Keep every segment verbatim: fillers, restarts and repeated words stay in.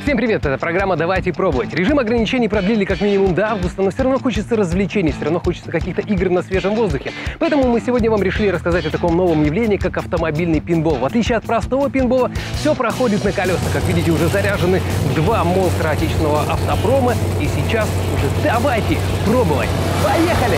Всем привет, это программа «Давайте пробовать». Режим ограничений продлили как минимум до августа, но все равно хочется развлечений, все равно хочется каких-то игр на свежем воздухе. Поэтому мы сегодня вам решили рассказать о таком новом явлении, как автомобильный пинбол. В отличие от простого пинбола, все проходит на колесах. Как видите, уже заряжены два монстра отечественного автопрома. И сейчас уже давайте пробовать. Поехали!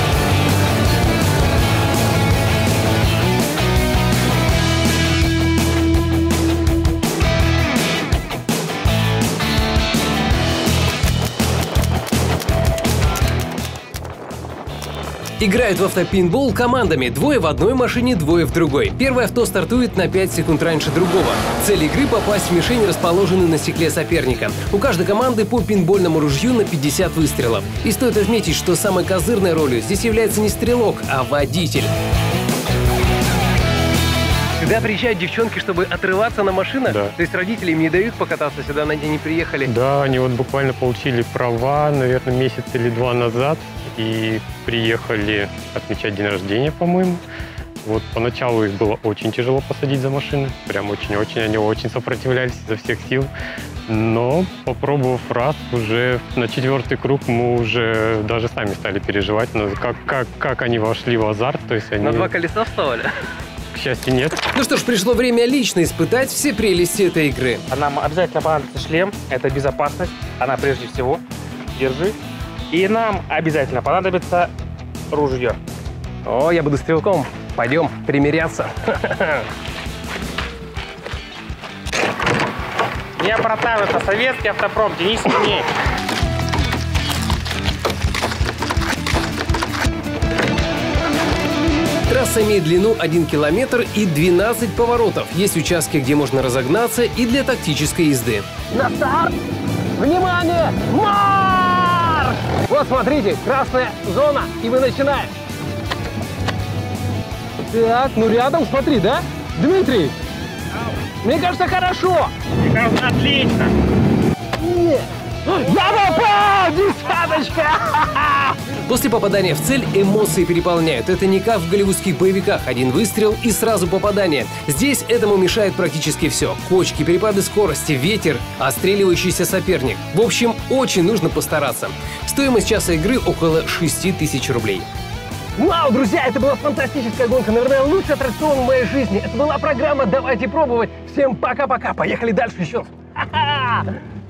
Играют в автопинбол командами. Двое в одной машине, двое в другой. Первое авто стартует на пять секунд раньше другого. Цель игры — попасть в мишень, расположенную на стекле соперника. У каждой команды по пинбольному ружью на пятьдесят выстрелов. И стоит отметить, что самой козырной ролью здесь является не стрелок, а водитель. Сюда приезжают девчонки, чтобы отрываться на машинах? Да. То есть родители им не дают покататься сюда, на день не приехали? Да, они вот буквально получили права, наверное, месяц или два назад. И приехали отмечать день рождения, по-моему. Вот поначалу их было очень тяжело посадить за машины. Прям очень-очень. Они очень сопротивлялись изо всех сил. Но, попробовав раз, уже на четвертый круг мы уже даже сами стали переживать, как, как, как они вошли в азарт. То есть они... На два колеса вставали? К счастью, нет. Ну что ж, пришло время лично испытать все прелести этой игры. Нам обязательно понадобится шлем, это безопасность, она прежде всего. Держи. И нам обязательно понадобится ружье. О, я буду стрелком. Пойдем примиряться. Не обратно, советский автопром, тянись сильнее. Трасса имеет длину один километр и двенадцать поворотов. Есть участки, где можно разогнаться, и для тактической езды. На старт! Внимание! Марш! Вот смотрите, красная зона, и мы начинаем. Так, ну рядом, смотри, да? Дмитрий, мне кажется, хорошо. Мне кажется, отлично. Нет. Я попал! Десяточка! После попадания в цель эмоции переполняют. Это не как в голливудских боевиках. Один выстрел и сразу попадание. Здесь этому мешает практически все. Кочки, перепады скорости, ветер, отстреливающийся соперник. В общем, очень нужно постараться. Стоимость часа игры около шести тысяч рублей. Вау, друзья, это была фантастическая гонка. Наверное, лучший аттракцион в моей жизни. Это была программа «Давайте пробовать». Всем пока-пока. Поехали дальше еще. Ха-ха!